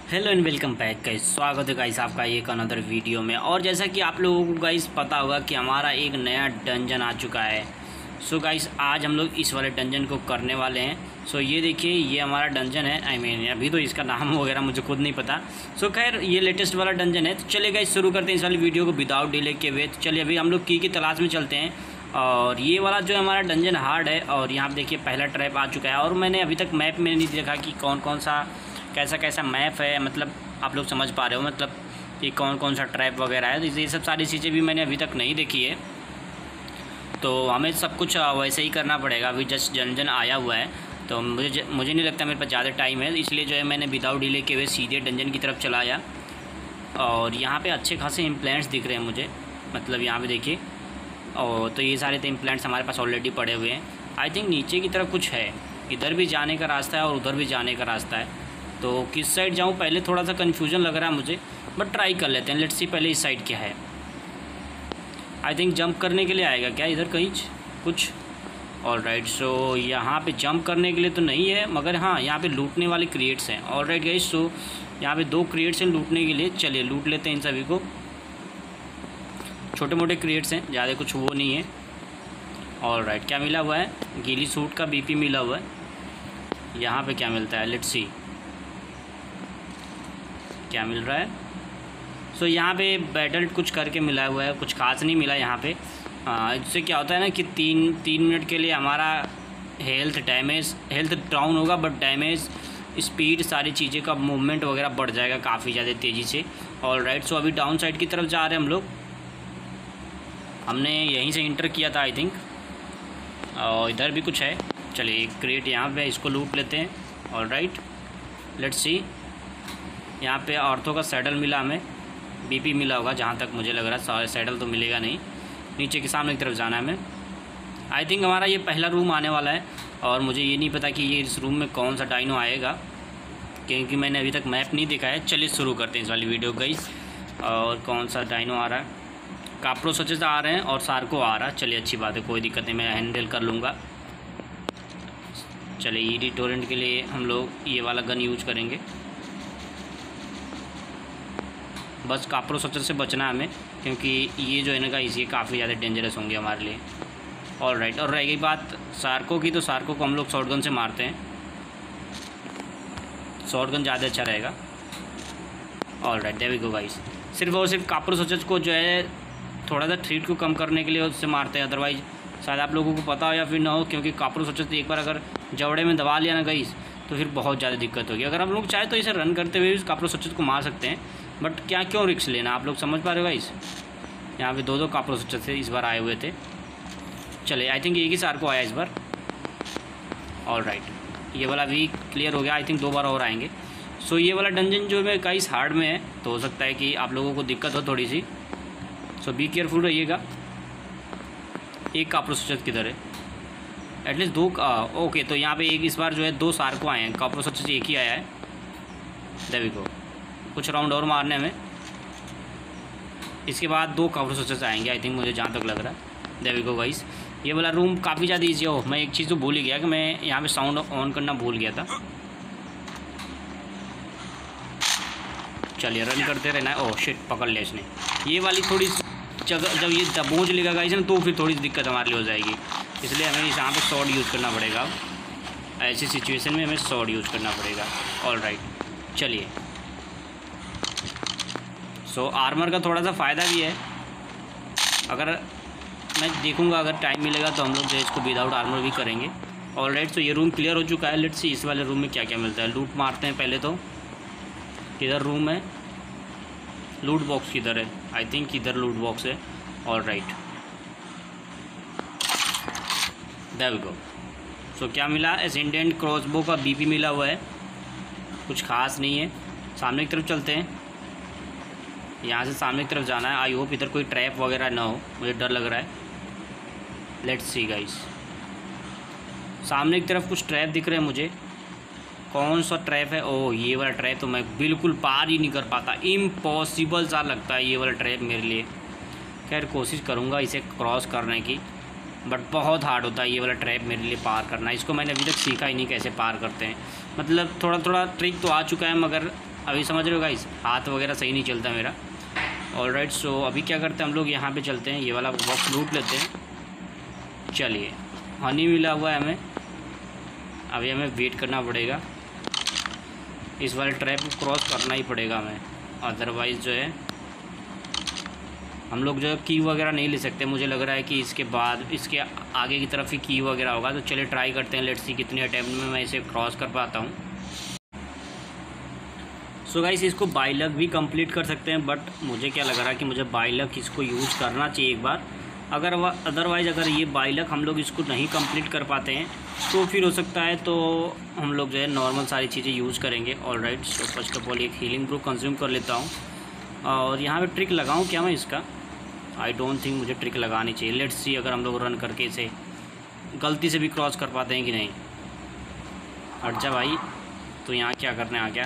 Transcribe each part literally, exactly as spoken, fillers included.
Hello and welcome back guys. स्वागत है guys आपका एक अनदर वीडियो में। और जैसा कि आप लोगों को गाइस पता होगा कि हमारा एक नया डंजन आ चुका है। सो गाइस आज हम लोग इस वाले डंजन को करने वाले हैं। सो ये देखिए, ये हमारा डंजन है। आई मीन अभी तो इसका नाम वगैरह मुझे खुद नहीं पता। सो खैर ये लेटेस्ट वाला डंजन है। तो चलिए गाइस शुरू करते हैं इस वाली वीडियो को विदाउट डिले के हुए। तो चलिए अभी हम लोग की की तलाश में चलते हैं। और ये वाला जो हमारा डंजन हार्ड है। और यहाँ देखिए पहला ट्रैप आ चुका है। और मैंने अभी तक मैप में नहीं देखा कि कौन कौन सा कैसा कैसा मैप है, मतलब आप लोग समझ पा रहे हो, मतलब कि कौन कौन सा ट्रैप वगैरह है। तो ये सब सारी चीज़ें भी मैंने अभी तक नहीं देखी है। तो हमें सब कुछ वैसे ही करना पड़ेगा। अभी जस्ट डंजन आया हुआ है तो मुझे मुझे नहीं लगता मेरे पास ज़्यादा टाइम है, इसलिए जो है मैंने विदाउट डिले के हुए सीधे डंजन की तरफ चला आया। और यहाँ पे अच्छे खासे इम्प्लांट्स दिख रहे हैं मुझे, मतलब यहाँ पे देखिए। और तो ये सारे तो इम्प्लांट्स हमारे पास ऑलरेडी पड़े हुए हैं। आई थिंक नीचे की तरफ कुछ है, इधर भी जाने का रास्ता है और उधर भी जाने का रास्ता है। तो किस साइड जाऊँ पहले थोड़ा सा कन्फ्यूजन लग रहा है मुझे, बट ट्राई कर लेते हैं। लेट्स सी पहले इस साइड क्या है। आई थिंक जंप करने के लिए आएगा क्या इधर कहीं कुछ। ऑल राइट, सो यहाँ पे जंप करने के लिए तो नहीं है, मगर हाँ यहाँ पे लूटने वाले क्रिएट्स हैं। ऑल राइट गाइस, सो यहाँ पे दो क्रिएट्स हैं लूटने के लिए। चलिए लूट लेते हैं इन सभी को। छोटे मोटे क्रिएट्स हैं, ज़्यादा कुछ वो नहीं है। ऑल राइट, क्या मिला हुआ है? गीली सूट का बीपी मिला हुआ है। यहाँ पे क्या मिलता है? लेट्स सी क्या मिल रहा है। सो so, यहाँ पे बैटल कुछ करके मिला हुआ है, कुछ खास नहीं मिला यहाँ पे। इससे क्या होता है ना कि तीन तीन मिनट के लिए हमारा हेल्थ डैमेज हेल्थ डाउन होगा, बट डैमेज स्पीड सारी चीज़ें का मूवमेंट वगैरह बढ़ जाएगा काफ़ी ज़्यादा तेज़ी से। ऑल राइट, सो अभी डाउन साइड की तरफ जा रहे हैं हम लोग। हमने यहीं से इंटर किया था आई थिंक। और इधर भी कुछ है। चलिए एक क्रेट यहाँ पे, इसको लूट लेते हैं। All right, let's see. यहाँ पे औरतों का सैडल मिला हमें, बीपी मिला होगा जहाँ तक मुझे लग रहा है। सैडल तो मिलेगा नहीं। नीचे के सामने की तरफ जाना है हमें। आई थिंक हमारा ये पहला रूम आने वाला है। और मुझे ये नहीं पता कि ये इस रूम में कौन सा डायनो आएगा, क्योंकि मैंने अभी तक मैप नहीं देखा है। चलिए शुरू करते हैं इस वाली वीडियो गाइस। और कौन सा डायनो आ रहा है? काप्रोसोचेस आ रहे हैं और सार्को आ रहा है। चलिए अच्छी बात है, कोई दिक्कत नहीं, मैं हैंडल कर लूँगा। चलिए ईडी टोरेंट के लिए हम लोग ये वाला गन यूज करेंगे। बस काप्रोसोचर से बचना है हमें, क्योंकि ये जो है ना गाइस ये काफ़ी ज़्यादा डेंजरस होंगे हमारे लिए। ऑल राइट, और रह गई बात सार्को की, तो सार्को को हम लोग शॉटगन से मारते हैं। शॉटगन ज़्यादा अच्छा रहेगा। All right, there we go guys. सिर्फ और सिर्फ काप्रोसोचर को जो है थोड़ा सा थ्रीट को कम करने के लिए उससे मारते हैं। अदरवाइज शायद आप लोगों को पता हो या फिर ना हो, क्योंकि काप्रोसोचर तो एक बार अगर जवड़े में दबा लिया ना गाइस तो फिर बहुत ज़्यादा दिक्कत होगी। अगर हम लोग चाहे तो इसे रन करते हुए इस काप्रोसोचर को मार सकते हैं, बट क्या क्यों रिक्स लेना, आप लोग समझ पा रहे हो गाइस। यहाँ पे दो दो काप्रोसोचर से इस बार आए हुए थे। चले आई थिंक एक ही सार को आया इस बार। ऑल राइट, ये वाला भी क्लियर हो गया। आई थिंक दो बार और आएंगे। सो ये वाला डंजन जो है गाइस हार्ड में है, तो हो सकता है कि आप लोगों को दिक्कत हो थोड़ी सी। सो बी केयरफुल रहिएगा। एक काप्रोसोचर किधर है? एटलीस्ट दो। ओके, तो यहाँ पे एक इस बार जो है दो सार को आए हैं, काप्रोसोचर एक ही आया है। There we go. कुछ राउंड और मारने में, इसके बाद दो काप्रोसोचर्स आएंगे आई थिंक, मुझे जहाँ तक लग रहा है। There we go guys. ये वाला रूम काफ़ी ज़्यादा ईजी हो। मैं एक चीज़ तो भूल ही गया कि मैं यहाँ पे साउंड ऑन करना भूल गया था। चलिए रन करते रहना है। ओह शिट, पकड़ लिया इसने। ये वाली थोड़ी जगह जब ये दबोच लेगा गाइस ना, तो फिर थोड़ी दिक्कत हमारे लिए हो जाएगी। इसलिए हमें यहाँ पे शॉर्ट यूज़ करना पड़ेगा। ऐसी सिचुएशन में हमें शॉर्ट यूज़ करना पड़ेगा। ऑल राइट, चलिए। सो so, आर्मर का थोड़ा सा फ़ायदा भी है। अगर मैं देखूंगा अगर टाइम मिलेगा तो हम लोग जो है इसको विदाउट आर्मर भी करेंगे। ऑल राइट, सो ये रूम क्लियर हो चुका है। लेट्स सी इस वाले रूम में क्या क्या मिलता है। लूट मारते हैं पहले तो। किधर रूम है? लूट बॉक्स किधर है? आई थिंक इधर लूट बॉक्स है। All right, there we go. So क्या मिला? एसेंडेंट क्रॉसबो का बीपी मिला हुआ है, कुछ खास नहीं है। सामने की तरफ चलते हैं। यहाँ से सामने की तरफ जाना है। आई होप इधर कोई ट्रैप वगैरह ना हो, मुझे डर लग रहा है। लेट्स सी गाइस, सामने की तरफ कुछ ट्रैप दिख रहे हैं मुझे। कौन सा ट्रैप है? ओह ये वाला ट्रैप तो मैं बिल्कुल पार ही नहीं कर पाता। इम्पॉसिबल सा लगता है ये वाला ट्रैप मेरे लिए। खैर कोशिश करूँगा इसे क्रॉस करने की, बट बहुत हार्ड होता है ये वाला ट्रैप मेरे लिए पार करना। इसको मैंने अभी तक सीखा ही नहीं कैसे पार करते हैं। मतलब थोड़ा थोड़ा ट्रिक तो आ चुका है, मगर अभी समझ रहे हो गाइस, हाथ वगैरह सही नहीं चलता मेरा। ऑलराइट, सो अभी क्या करते हैं हम लोग, यहाँ पे चलते हैं, ये वाला बॉक्स लूट लेते हैं। चलिए, हनी मिला हुआ है हमें, अभी हमें वेट करना पड़ेगा, इस वाले ट्रैप को क्रॉस करना ही पड़ेगा हमें, अदरवाइज़ जो है हम लोग जो है की वगैरह नहीं ले सकते। मुझे लग रहा है कि इसके बाद इसके आगे की तरफ ही की वगैरह होगा, तो चलिए ट्राई करते हैं, लेट्स सी कितने अटैम्प्ट में मैं इसे क्रॉस कर पाता हूँ। सो गाइस, इसको बाई लक भी कंप्लीट कर सकते हैं, बट मुझे क्या लग रहा है कि मुझे बाई लक इसको यूज़ करना चाहिए एक बार। अगर वह अदरवाइज़ अगर ये बाई लक हम लोग इसको नहीं कंप्लीट कर पाते हैं तो फिर हो सकता है तो हम लोग जो है नॉर्मल सारी चीज़ें यूज़ करेंगे। All right, so first of all एक हीलिंग ब्रू कंज्यूम कर लेता हूँ, और यहाँ पे ट्रिक लगाऊँ क्या मैं इसका? आई डोंट थिंक मुझे ट्रिक लगानी चाहिए। लेट्स सी अगर हम लोग रन करके इसे गलती से भी क्रॉस कर पाते हैं कि नहीं। हट जा भाई, तो यहाँ क्या करने आ गया?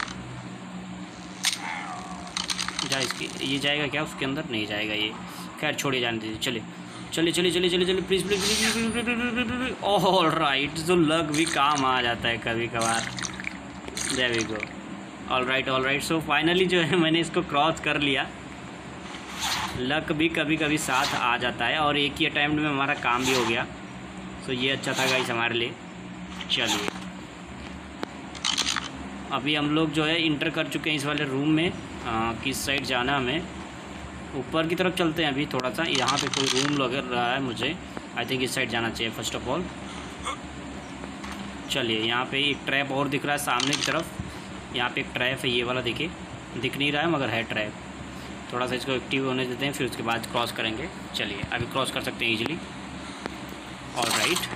जा, इसकी ये जाएगा क्या उसके अंदर? नहीं जाएगा ये, खैर छोड़िए, जाने दीजिए। चलिए चलिए चलिए चलिए चलिए चलिए please please please please. All right, जो लक भी काम आ जाता है कभी कभार। There we go. All right all right, so finally जो है मैंने इसको क्रॉस कर लिया। लक भी कभी कभी साथ आ जाता है, और एक ही अटैम्प्ट में हमारा काम भी हो गया। सो ये अच्छा था गाइस हमारे लिए। चलिए, अभी हम लोग जो है इंटर कर चुके हैं इस वाले रूम में। आ, किस साइड जाना हमें? ऊपर की तरफ चलते हैं अभी थोड़ा सा। यहाँ पे कोई रूम लग रहा है मुझे, आई थिंक इस साइड जाना चाहिए फर्स्ट ऑफ ऑल। चलिए, यहाँ पे एक ट्रैप और दिख रहा है सामने की तरफ। यहाँ पे एक ट्रैप है, ये वाला देखिए, दिख नहीं रहा है मगर है ट्रैप। थोड़ा सा इसको एक्टिव होने देते हैं, फिर उसके बाद क्रॉस करेंगे। चलिए, अभी क्रॉस कर सकते हैं ईजिली। ऑलराइट,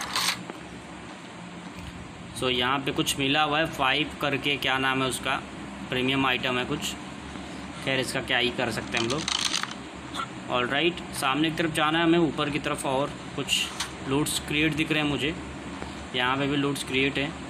सो यहाँ पे कुछ मिला हुआ है, फाइव करके, क्या नाम है उसका, प्रीमियम आइटम है कुछ। खैर इसका क्या ही कर सकते हैं हम लोग। ऑलराइट, सामने की तरफ जाना है हमें, ऊपर की तरफ, और कुछ लूट्स क्रिएट दिख रहे हैं मुझे। यहाँ पे भी लूट्स क्रिएट है।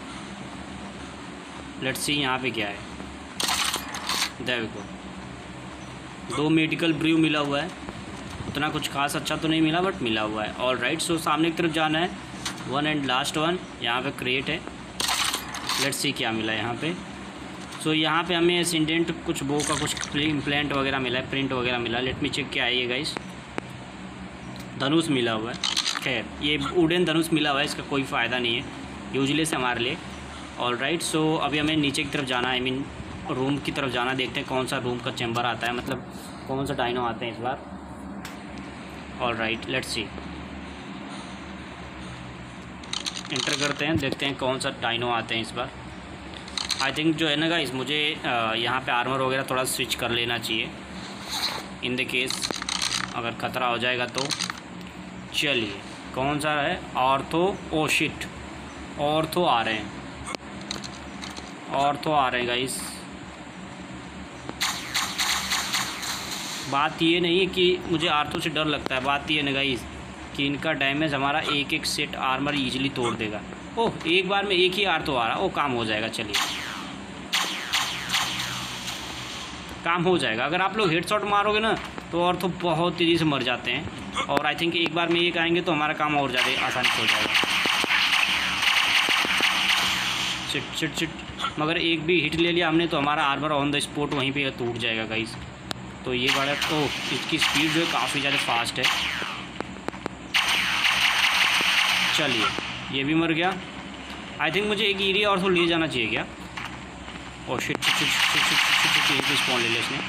लेट्स सी यहाँ पे क्या है। देयर को दो मेडिकल ब्रू मिला हुआ है, उतना कुछ खास अच्छा तो नहीं मिला बट मिला हुआ है। ऑलराइट, सो सामने की तरफ जाना है, वन एंड लास्ट वन। यहाँ पे क्रिएट है, लेट्स सी क्या मिला है यहाँ पे। सो so, यहाँ पे हमें एसेंडेंट कुछ बो का कुछ इम्प्लांट वगैरह मिला है, प्रिंट वगैरह मिला है। लेट मी चेक क्या है ये गाइस। धनुष मिला हुआ है। खैर ये वुडन धनुष मिला हुआ है, इसका कोई फ़ायदा नहीं है यूजलेस है हमारे लिए। ऑलराइट, सो अभी हमें नीचे की तरफ जाना है, आई मीन रूम की तरफ जाना। देखते हैं कौन सा रूम का चैम्बर आता है, मतलब कौन सा डायनो आते हैं इस बार। ऑलराइट, लेट्स सी, इंटर करते हैं, देखते हैं कौन सा डायनो आते हैं इस बार। आई थिंक जो है ना गाइस, मुझे यहाँ पे आर्मर वगैरह थोड़ा स्विच कर लेना चाहिए इन द केस अगर ख़तरा हो जाएगा तो। चलिए, कौन सा है? ऑर्थो। ओ शिट, ऑर्थो आ रहे हैं, ऑर्थो आ रहे हैं गाइस। बात ये नहीं है कि मुझे आर्थो से डर लगता है, बात ये ना गाइस कि इनका डैमेज हमारा एक एक सेट आर्मर इजीली तोड़ देगा। ओह, एक बार में एक ही आर्थो आ रहा, ओ काम हो जाएगा। चलिए, काम हो जाएगा। अगर आप लोग हेडशॉट मारोगे ना तो ऑर्थो बहुत तेज़ी से मर जाते हैं, और आई थिंक एक बार में एक आएंगे तो हमारा काम और ज़्यादा आसानी से हो जाएगा। चिट चिट चिट, मगर एक भी हिट ले लिया हमने तो हमारा आर्मर ऑन द स्पॉट वहीं पे टूट जाएगा गाइस। तो ये बड़ा, तो इसकी स्पीड जो है काफ़ी ज़्यादा फास्ट है। चलिए, ये भी मर गया। आई थिंक मुझे एक एरिया और तो ले जाना चाहिए क्या? और shit shit shit shit shit shit shit shit spawn ले लिया इसने।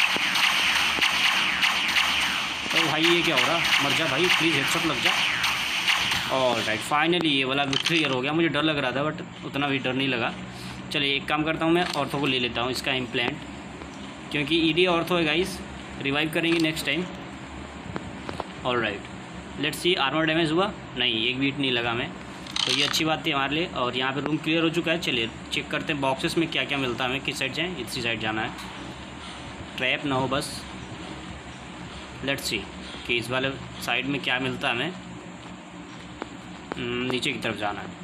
तो भाई ये क्या हो रहा? मर जा भाई प्लीज़, हेडशॉट लग जा। ऑल राइट, फाइनली ये वाला भी क्लियर हो गया। मुझे डर लग रहा था बट उतना भी डर नहीं लगा। चलिए, एक काम करता हूँ, मैं ऑर्थो को ले लेता हूँ, इसका इम्प्लांट, क्योंकि ईडी ऑर्थो है गाइस। रिवाइव करेंगे next time. All right, let's see, armour damage हुआ नहीं, एक बीट नहीं लगा मैं, तो ये अच्छी बात थी हमारे लिए। और यहाँ पे रूम क्लियर हो चुका है। चलिए चेक करते हैं बॉक्सेस में क्या क्या मिलता है हमें। किस साइड जाएँ? इसी साइड जाना है, ट्रैप ना हो बस। लेट्स सी कि इस वाले साइड में क्या मिलता है हमें। नीचे की तरफ जाना है।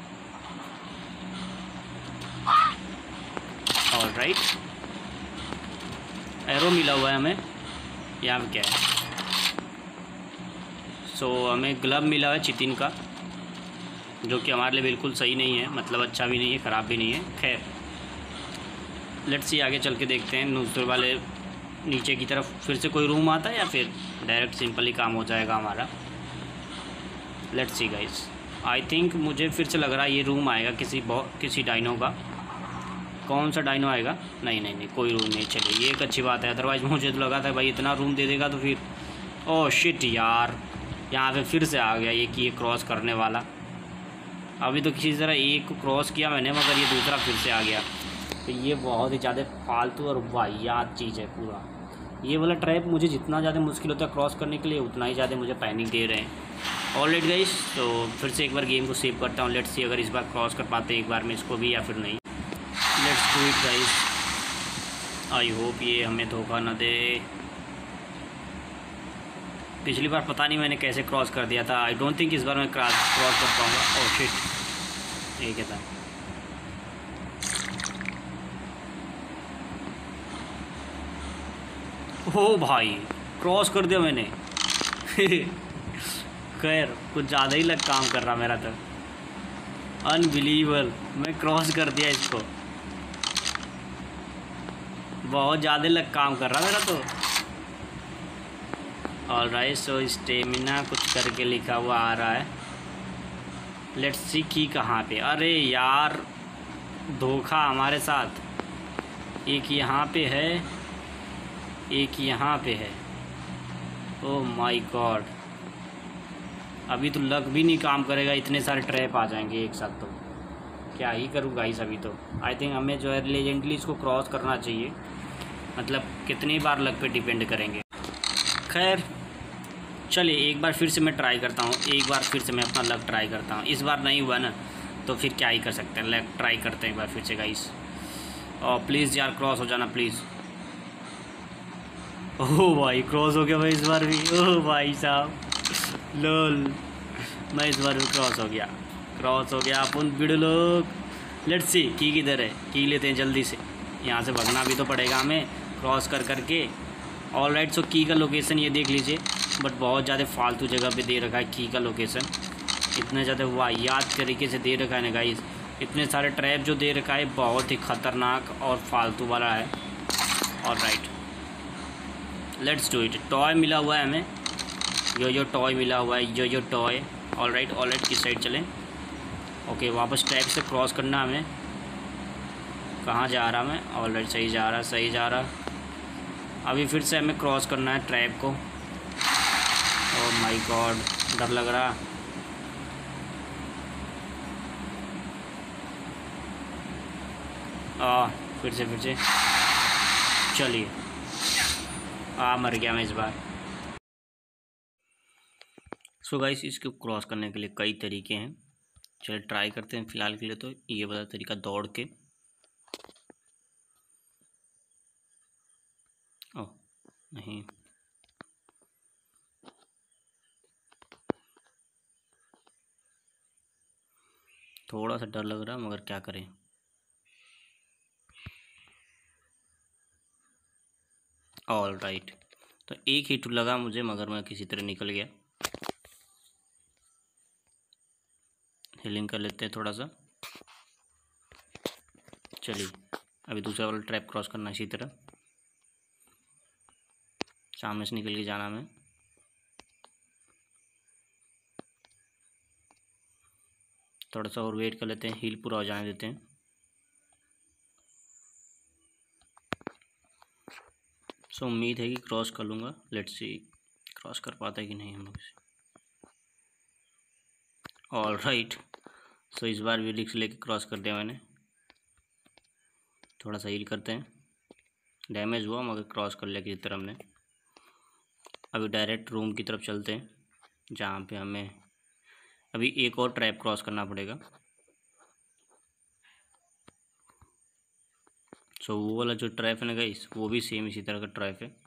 ऑल राइट, एरो मिला हुआ है हमें। यहाँ पे क्या है? सो so, हमें ग्लव मिला है चितिन का। जो कि हमारे लिए बिल्कुल सही नहीं है, मतलब अच्छा भी नहीं है, ख़राब भी नहीं है। खैर लेट्स सी, आगे चल के देखते हैं दूसरे वाले नीचे की तरफ फिर से कोई रूम आता है या फिर डायरेक्ट सिंपली काम हो जाएगा हमारा। Let's see guys, I think मुझे फिर से लग रहा है ये रूम आएगा किसी बहुत किसी डाइनो का। कौन सा डाइनो आएगा? नहीं नहीं नहीं, कोई रूम नहीं। चलिए ये एक अच्छी बात है, अदरवाइज़ मुझे तो लगा था भाई इतना रूम दे देगा तो फिर ओह शिट यार, यहाँ पे फिर से आ गया ये कि ये क्रॉस करने वाला। अभी तो किसी तरह एक को क्रॉस किया मैंने, मगर ये दूसरा फिर से आ गया। तो ये बहुत ही ज़्यादा फालतू और वाहियात चीज़ है पूरा। ये वाला ट्रैप मुझे जितना ज़्यादा मुश्किल होता है क्रॉस करने के लिए, उतना ही ज़्यादा मुझे पैनिक दे रहे हैं। ऑलराइट गाइस, तो फिर से एक बार गेम को सेव करता हूँ। लेट्स सी अगर इस बार क्रॉस कर पाते हैं एक बार में इसको भी या फिर नहीं। Let's do it guys, I hope ये हमें धोखा ना दे। पिछली बार पता नहीं मैंने कैसे क्रॉस कर दिया था। आई डोंट थिंक इस बार मैं क्रॉस क्रॉस कर पाऊँगा। ओह शिट, ये क्या था? ओ भाई क्रॉस कर दिया मैंने। खैर कुछ ज़्यादा ही लग काम कर रहा मेरा तो। अनबिलीवेबल, मैं क्रॉस कर दिया इसको। बहुत ज़्यादा लग काम कर रहा मेरा तो। ऑलराइट, सो स्टेमिना कुछ करके लिखा हुआ आ रहा है। लेट्स सी की कहाँ पे। अरे यार धोखा हमारे साथ। एक यहाँ पे है, एक यहाँ पे है। ओह माय गॉड, अभी तो लक भी नहीं काम करेगा, इतने सारे ट्रैप आ जाएंगे एक साथ। तो क्या ही करूँ गाइस अभी तो। आई थिंक हमें जो है लेजेंडली इसको क्रॉस करना चाहिए, मतलब कितनी बार लक पे डिपेंड करेंगे। खैर चलिए एक बार फिर से मैं ट्राई करता हूँ, एक बार फिर से मैं अपना लक ट्राई करता हूँ। इस बार नहीं हुआ ना तो फिर क्या ही कर सकते हैं, लक ट्राई करते हैं एक बार फिर से गाइस। और प्लीज़ यार क्रॉस हो जाना प्लीज़। ओह भाई क्रॉस हो गया भाई इस बार भी। ओह भाई साहब लोल, मैं इस बार भी क्रॉस हो गया, क्रॉस हो गया अपन वीडियो लोग। लेट्स सी की किधर है, की लेते हैं जल्दी से। यहाँ से भगना भी तो पड़ेगा हमें क्रॉस कर कर के। ऑल राइट, सो की का लोकेशन ये देख लीजिए, बट बहुत ज़्यादा फालतू जगह पे दे रखा है की का लोकेशन। इतने ज़्यादा वाहियात तरीके से दे रखा है ना गाइस, इतने सारे ट्रैप जो दे रखा है बहुत ही ख़तरनाक और फालतू वाला है। All right, let's do it. Toy मिला हुआ है हमें, यो यो टॉय मिला हुआ है, yo yo toy. All right all right, किस साइड चलें? ओके वापस ट्रैप से क्रॉस करना हमें। कहाँ जा रहा मैं? ऑल राइट सही जा रहा, सही जा रहा। अभी फिर से हमें क्रॉस करना है ट्रैप को। ओह माय गॉड, डर लग रहा। आ फिर से फिर से चलिए। आ मर गया मैं इस बार। सो गाइस, इसको क्रॉस करने के लिए कई तरीके हैं, चलिए ट्राई करते हैं। फ़िलहाल के लिए तो ये वाला तरीका दौड़ के। ओह नहीं, थोड़ा सा डर लग रहा है मगर क्या करें। ऑल राइट, तो एक हिट लगा मुझे मगर मैं किसी तरह निकल गया। हीलिंग कर लेते हैं थोड़ा सा। चलिए अभी दूसरा वाला ट्रैप क्रॉस करना इसी तरह, सामने से निकल के जाना में। थोड़ा सा और वेट कर लेते हैं, हील पूरा हो जाने देते हैं। सो उम्मीद है कि क्रॉस कर लूँगा। लेट्स सी क्रॉस कर पाता है कि नहीं हम लोग से। ऑल राइट, सो इस बार भी रिक्स लेके क्रॉस कर दिया मैंने। थोड़ा सा हील करते हैं, डैमेज हुआ मगर क्रॉस कर लिया किसी तरह हमने। अभी डायरेक्ट रूम की तरफ चलते हैं जहाँ पे हमें अभी एक और ट्रैप क्रॉस करना पड़ेगा। सो so, वो वाला जो ट्रैप है ना गाइस, वो भी सेम इसी तरह का ट्रैप है।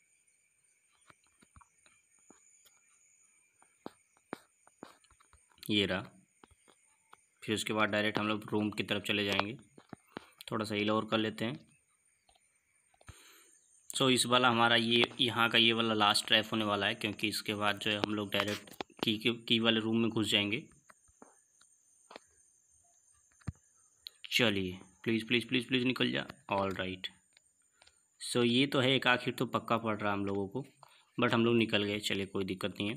ये रहा। फिर उसके बाद डायरेक्ट हम लोग रूम की तरफ चले जाएंगे। थोड़ा सा हील और कर लेते हैं। सो so, इस वाला हमारा ये यहाँ का ये वाला लास्ट ट्रैप होने वाला है, क्योंकि इसके बाद जो है हम लोग डायरेक्ट की की वाले रूम में घुस जाएंगे। चलिए प्लीज़ प्लीज़ प्लीज़ प्लीज़ निकल जा। All right. सो ये तो है एक आखिर तो पक्का पड़ रहा हम लोगों को, बट हम लोग निकल गए। चलिए कोई दिक्कत नहीं है।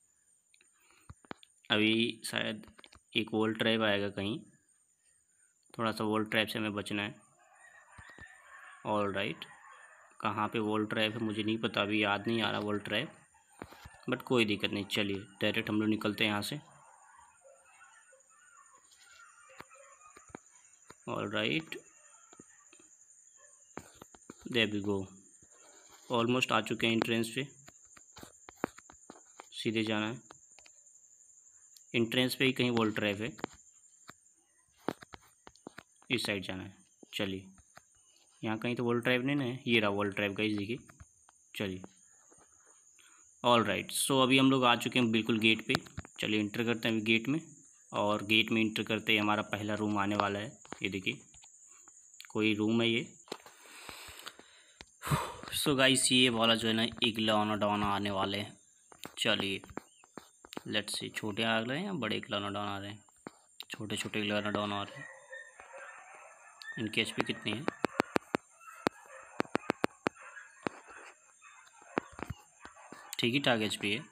अभी शायद एक वोल्ट ट्रैप आएगा कहीं, थोड़ा सा वोल्ट ट्रैप से हमें बचना है। All right. कहाँ पे वोल्ट ट्रैप है मुझे नहीं पता, अभी याद नहीं आ रहा वोल्ट ट्रैप, बट कोई दिक्कत नहीं। चलिए डायरेक्ट हम लोग निकलते हैं यहाँ से। All right, there we go. Almost आ चुके हैं एंट्रेंस पे, सीधे जाना है। एंट्रेंस पे ही कहीं वोल्ट ट्रैप है, इस साइड जाना है। चलिए यहाँ कहीं तो वोल्ट ट्रैप नहीं ना है, ये रहा वोल्ट ट्रैप गाइस, देखिए। चलिए ऑल राइट। सो अभी हम लोग आ चुके हैं बिल्कुल गेट पे। चलिए इंटर करते हैं अभी गेट में, और गेट में इंटर करते ही हमारा पहला रूम आने वाला है। ये देखिए कोई रूम है ये। सो गाइस ये वाला जो है ना इग्लाना डॉना आने वाले हैं। चलिए लेट्स सी, छोटे आ रहे हैं या बड़े इग्लाना डॉन आ रहे हैं? छोटे छोटे इग्लाना डॉन आ रहे हैं। इनकी एच पी कितनी है? ठीक ही ठाक एच पी है।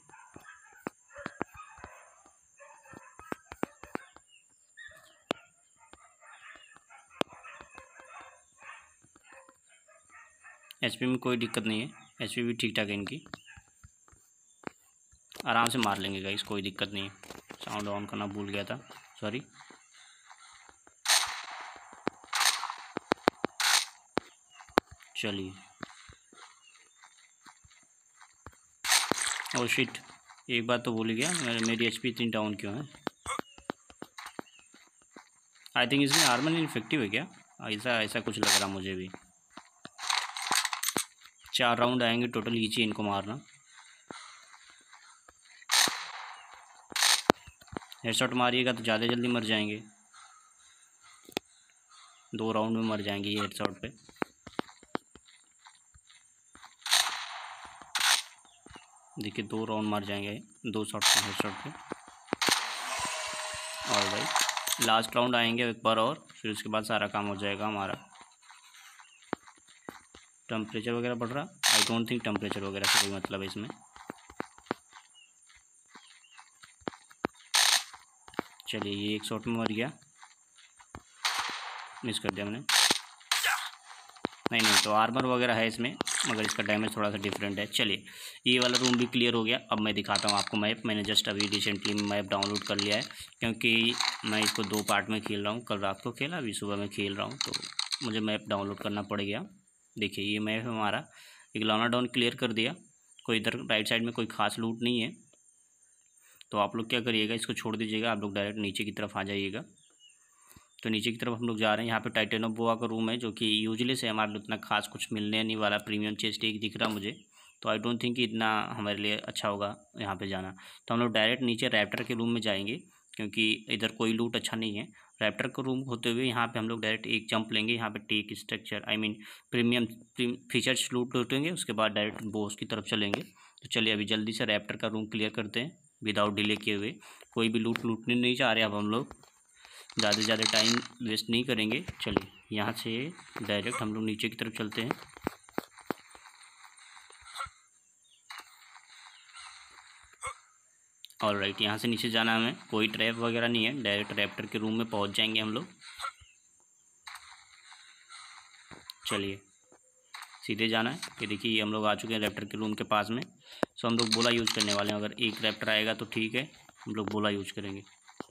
एच पी में कोई दिक्कत नहीं है, एच पी भी ठीक ठाक है इनकी, आराम से मार लेंगे गाइस, कोई दिक्कत नहीं है। साउंड ऑन करना भूल गया था, सॉरी। चलिए ओ शिट, एक बात तो भूल ही गया, मेरी एच पी इतनी डाउन क्यों है? आई थिंक इसमें आर्मर इनफेक्टिव है क्या? ऐसा ऐसा कुछ लग रहा मुझे भी। चार राउंड आएंगे टोटल, नीचे इनको मारना। हेडशॉट मारिएगा तो ज़्यादा जल्दी मर जाएंगे, दो राउंड में मर जाएंगे ये हेडशॉट पे। देखिए दो राउंड मर जाएंगे दो शॉट पे, हेडशॉट पे। और भाई लास्ट राउंड आएंगे एक बार और, फिर उसके बाद सारा काम हो जाएगा हमारा। टेम्परेचर वगैरह बढ़ रहा, आई डोंट थिंक टेम्परेचर वगैरह से कोई मतलब है इसमें। चलिए ये एक शॉट में मर गया, मिस कर दिया मैंने। नहीं नहीं, तो आर्मर वगैरह है इसमें, मगर इसका डैमेज थोड़ा सा डिफरेंट है। चलिए ये वाला रूम भी क्लियर हो गया। अब मैं दिखाता हूँ आपको मैप। मैंने जस्ट अभी रिसेंटली मैप डाउनलोड कर लिया है, क्योंकि मैं इसको दो पार्ट में खेल रहा हूँ। कल रात को खेला, अभी सुबह में खेल रहा हूँ, तो मुझे मैप डाउनलोड करना पड़ गया। देखिए ये मैप हमारा इग्लाना डॉन क्लियर कर दिया। कोई इधर राइट साइड में कोई खास लूट नहीं है, तो आप लोग क्या करिएगा, इसको छोड़ दीजिएगा, आप लोग डायरेक्ट नीचे की तरफ आ जाइएगा। तो नीचे की तरफ हम लोग जा रहे हैं। यहाँ पे टाइटेनोबोआ का रूम है, जो कि यूजली से हमारे उतना खास कुछ मिलने नहीं वाला। प्रीमियम चेस्ट एक दिख रहा मुझे, तो आई डोंट थिंक कि इतना हमारे लिए अच्छा होगा यहाँ पे जाना। तो हम लोग डायरेक्ट नीचे रैप्टर के रूम में जाएंगे, क्योंकि इधर कोई लूट अच्छा नहीं है। रैप्टर का रूम होते हुए यहाँ पे हम लोग डायरेक्ट एक जंप लेंगे। यहाँ पे tech structure I mean premium features loot लूटेंगे, उसके बाद डायरेक्ट बॉस की तरफ चलेंगे। तो चलिए अभी जल्दी से रैप्टर का रूम क्लियर करते हैं विदाउट डिले किए हुए। कोई भी लूट लूटने नहीं चाह रहे अब हम लोग, ज़्यादा से ज़्यादा टाइम वेस्ट नहीं करेंगे। चलिए यहाँ से डायरेक्ट हम लोग नीचे की तरफ चलते हैं। ऑल राइट, यहाँ से नीचे जाना हमें, कोई ट्रैप वगैरह नहीं है, डायरेक्ट रैप्टर के रूम में पहुँच जाएंगे हम लोग। चलिए सीधे जाना है। ये देखिए हम लोग आ चुके हैं रैप्टर के रूम के पास में। सो हम लोग बोला यूज़ करने वाले हैं, अगर एक रैप्टर आएगा तो ठीक है, हम लोग बोला यूज़ करेंगे।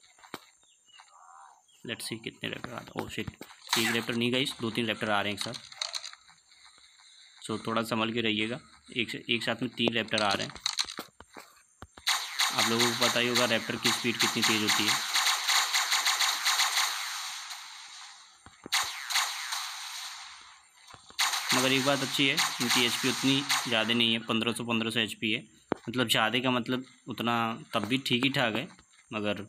लेट्स सी कितने रैप्टर आते हैं। ओह शिट, एक रैप्टर नहीं गई, दो तीन रैप्टर आ रहे हैं एक साथ। सो थोड़ा संभल के रहिएगा, एक एक साथ में तीन रैप्टर आ रहे हैं। आप लोगों को पता ही होगा रैप्टर की स्पीड कितनी तेज़ होती है। मगर एक बात अच्छी है, इनकी एचपी उतनी ज़्यादा नहीं है, पंद्रह सौ पंद्रह सौ एचपी है। मतलब ज़्यादा का मतलब उतना तब भी ठीक ही ठाक है, मगर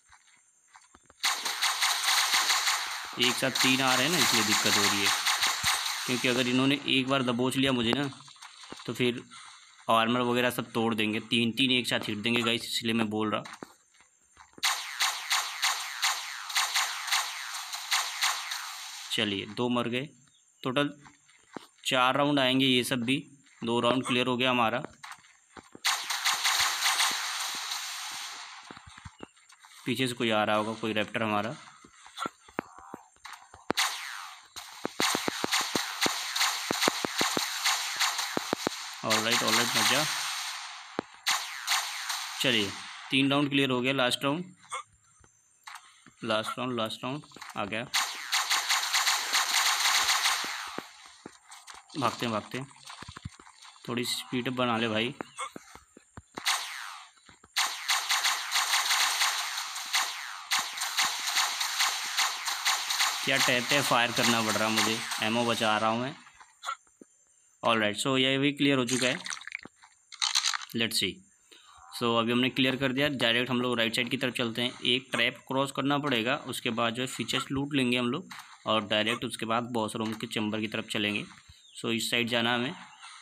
एक साथ तीन आ रहे हैं ना, इसलिए दिक्कत हो रही है। क्योंकि अगर इन्होंने एक बार दबोच लिया मुझे ना, तो फिर आर्मर वगैरह सब तोड़ देंगे, तीन तीन एक साथ हिट देंगे गाइस, इसलिए मैं बोल रहा। चलिए दो मर गए, टोटल चार राउंड आएंगे ये सब भी। दो राउंड क्लियर हो गया हमारा। पीछे से कोई आ रहा होगा, कोई रैप्टर हमारा। ऑलराइट ऑलराइट मजा। चलिए तीन राउंड क्लियर हो गया, last round last round last round आ गया। भागते हैं भागते हैं, थोड़ी स्पीड बना ले भाई। क्या टैप टैप फायर करना पड़ रहा मुझे, एमओ बचा रहा हूँ मैं। ऑलराइट सो ये भी क्लियर हो चुका है। लेट्स सी। सो अभी हमने क्लियर कर दिया। डायरेक्ट हम लोग राइट साइड की तरफ चलते हैं। एक ट्रैप क्रॉस करना पड़ेगा, उसके बाद जो है फीचर्स लूट लेंगे हम लोग और डायरेक्ट उसके बाद बॉस रूम के चैम्बर की तरफ चलेंगे। सो इस साइड जाना हमें।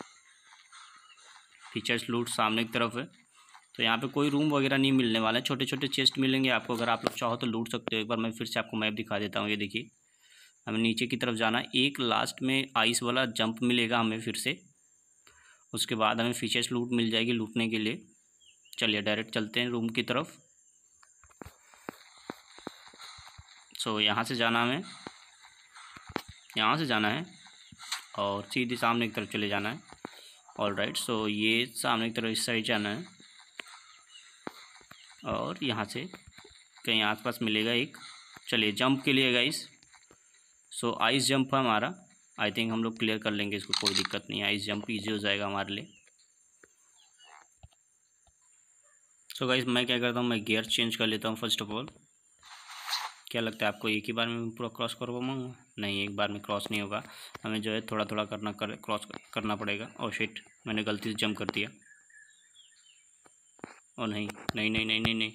फीचर्स लूट सामने की तरफ है, तो यहाँ पे कोई रूम वगैरह नहीं मिलने वाला है, छोटे छोटे चेस्ट मिलेंगे आपको। अगर आप लोग चाहो तो लूट सकते हो। एक बार मैं फिर से आपको मैप दिखा देता हूँ। ये देखिए हमें नीचे की तरफ जाना। एक लास्ट में आइस वाला जंप मिलेगा हमें फिर से, उसके बाद हमें फीचर्स लूट मिल जाएगी लूटने के लिए। चलिए डायरेक्ट चलते हैं रूम की तरफ। सो यहाँ से जाना हमें, यहाँ से जाना है और सीधी सामने की तरफ चले जाना है। ऑलराइट सो ये सामने की तरफ इस साइड जाना है और यहाँ से कहीं आसपास मिलेगा एक। चलिए जंप के लिए गाइस। सो आइस जंप है हमारा। आई थिंक हम लोग क्लियर कर लेंगे इसको, कोई दिक्कत नहीं है। आइस जंप ईजी हो जाएगा हमारे लिए। सो गाइस मैं क्या करता हूँ, मैं गियर चेंज कर लेता हूँ फर्स्ट ऑफ ऑल। क्या लगता है आपको एक ही बार में पूरा क्रॉस कर पाऊँगा? नहीं, एक बार में क्रॉस नहीं होगा, हमें जो है थोड़ा थोड़ा करना कर क्रॉस करना पड़ेगा। और शिट मैंने गलती से जंप कर दिया। और नहीं नहीं नहीं नहीं नहीं नहीं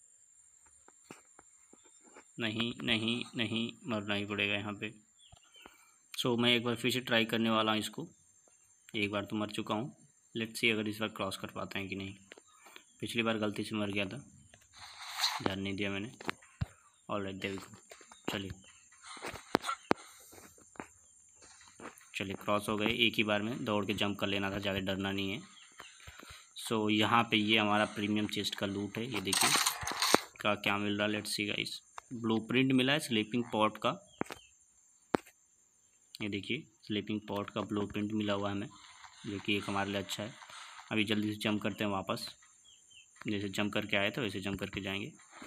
नहीं नहीं नहीं मरना ही पड़ेगा यहाँ पे। सो मैं एक बार फिर से ट्राई करने वाला हूँ इसको। एक बार तो मर चुका हूँ, लेट्स सी अगर इस बार क्रॉस कर पाते हैं कि नहीं। पिछली बार गलती से मर गया था, ध्यान नहीं दिया मैंने। ऑलराइट देखो, चलिए चलिए क्रॉस हो गए। एक ही बार में दौड़ के जंप कर लेना था, ज़्यादा डरना नहीं है। सो यहाँ पे ये हमारा प्रीमियम चेस्ट का लूट है। ये देखिए का क्या मिल रहा है। लेट्स सी गाइस, ब्लूप्रिंट मिला है स्लीपिंग पॉट का। ये देखिए स्लीपिंग पॉट का ब्लूप्रिंट मिला हुआ है हमें, जो कि एक हमारे लिए अच्छा है। अभी जल्दी से जंप करते हैं वापस। जैसे जंप करके आए थे वैसे जंप करके जाएंगे।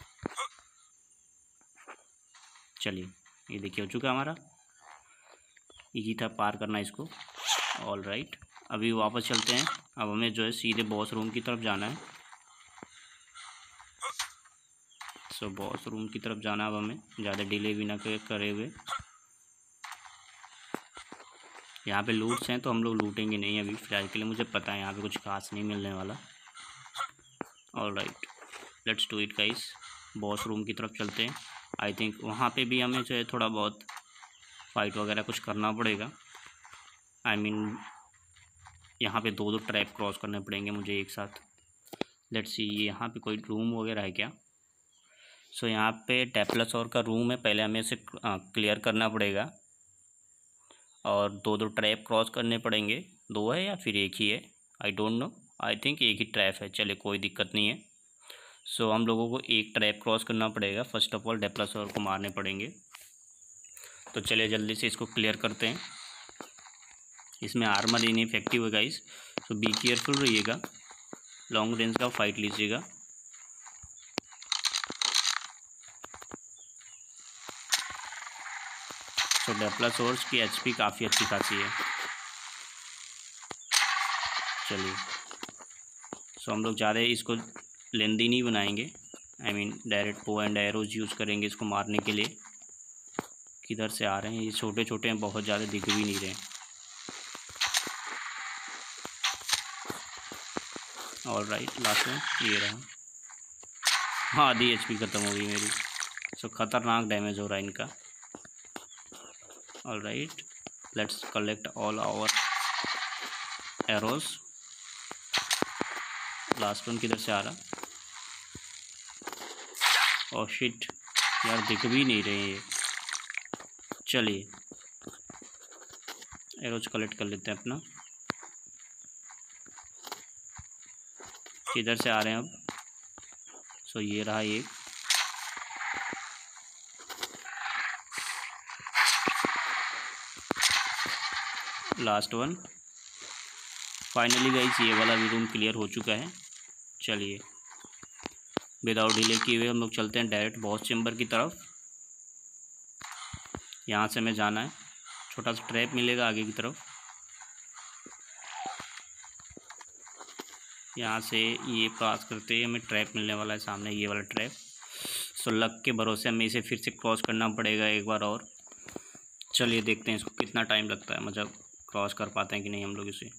चलिए ये देखिए हो चुका हमारा। इजी था पार करना इसको। ऑल राइट अभी वापस चलते हैं। अब हमें जो है सीधे बॉस रूम की तरफ जाना है। सो बॉस रूम की तरफ जाना, अब हमें ज़्यादा डिले भी ना करे हुए। यहाँ पे लूट्स हैं तो हम लोग लूटेंगे नहीं अभी फिलहाल के लिए। मुझे पता है यहाँ पे कुछ खास नहीं मिलने वाला। All right let's do it guys. Boss room की तरफ चलते हैं। आई थिंक वहाँ पे भी हमें जो है थोड़ा बहुत फाइट वगैरह कुछ करना पड़ेगा। आई मीन यहाँ पे दो दो ट्रैप क्रॉस करने पड़ेंगे मुझे एक साथ। लेट्स सी यहाँ पे कोई रूम वगैरह है क्या? सो so, यहाँ पे डेप्लोसॉर का रूम है, पहले हमें इसे क्लियर करना पड़ेगा और दो दो ट्रैप क्रॉस करने पड़ेंगे। दो है या फिर एक ही है, I don't know. I think एक ही ट्रैप है। चलिए कोई दिक्कत नहीं है। सो so, हम लोगों को एक ट्रैप क्रॉस करना पड़ेगा। फर्स्ट ऑफ ऑल डेप्लोसॉर को मारने पड़ेंगे। तो चलिए जल्दी से इसको क्लियर करते हैं। इसमें आर्मर इनइफेक्टिव है गाइस, तो बी केयरफुल रहिएगा। लॉन्ग रेंज का फाइट लीजिएगा। तो डेप्लोसॉर्स की एचपी काफ़ी अच्छी खासी है। चलिए सो हम लोग ज़्यादा इसको लेंदी नहीं बनाएंगे। I mean direct bow and arrows use करेंगे इसको मारने के लिए। किधर से आ रहे हैं ये? छोटे छोटे हैं, बहुत ज़्यादा दिख भी नहीं रहे। ऑल राइट लास्ट में ये रहा। हाँ आधी एचपी ख़त्म हो गई मेरी। सो खतरनाक डैमेज हो रहा है इनका। All right let's collect all our arrows. Last one किधर से आ रहा? और शिट यार दिख भी नहीं रहे ये। चलिए एरोज कलेक्ट कर लेते हैं अपना। किधर से आ रहे हैं अब? सो ये रहा एक, लास्ट वन। फाइनली गाइस ये वाला भी रूम क्लियर हो चुका है। चलिए विदाउट डिले किए हुए हम लोग चलते हैं डायरेक्ट बॉस चेम्बर की तरफ। यहाँ से हमें जाना है, छोटा सा ट्रैप मिलेगा आगे की तरफ। यहाँ से ये पास करते ही हमें ट्रैप मिलने वाला है सामने, ये वाला ट्रैप। सो लक के भरोसे हमें इसे फिर से क्रॉस करना पड़ेगा एक बार और। चलिए देखते हैं इसको कितना टाइम लगता है, मतलब क्रॉस कर पाते हैं कि नहीं हम लोग इसे।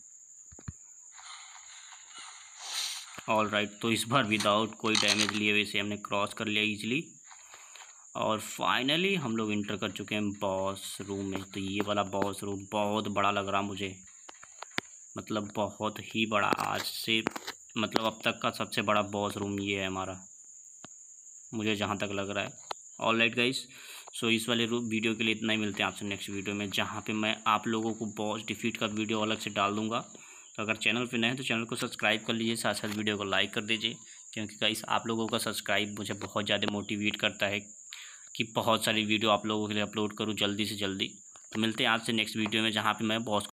ऑल राइट, तो इस बार विदाउट कोई डैमेज लिए हुए इसे हमने क्रॉस कर लिया इजीली। और फाइनली हम लोग इंटर कर चुके हैं बॉस रूम में। तो ये वाला बॉस रूम बहुत बड़ा लग रहा मुझे, मतलब बहुत ही बड़ा। आज से मतलब अब तक का सबसे बड़ा बॉस रूम ये है हमारा, मुझे जहाँ तक लग रहा है। ऑल राइट गाइस, सो इस वाले वीडियो के लिए इतना ही। मिलते हैं आपसे नेक्स्ट वीडियो में, जहाँ पे मैं आप लोगों को बॉस डिफीट का वीडियो अलग से डाल दूँगा। तो अगर चैनल पे नए हैं तो चैनल को सब्सक्राइब कर लीजिए, साथ साथ वीडियो को लाइक कर दीजिए, क्योंकि गाइस आप लोगों का सब्सक्राइब मुझे बहुत ज़्यादा मोटिवेट करता है कि बहुत सारी वीडियो आप लोगों के लिए अपलोड करूँ जल्दी से जल्दी। तो मिलते हैं आज से नेक्स्ट वीडियो में, जहाँ पे मैं बॉस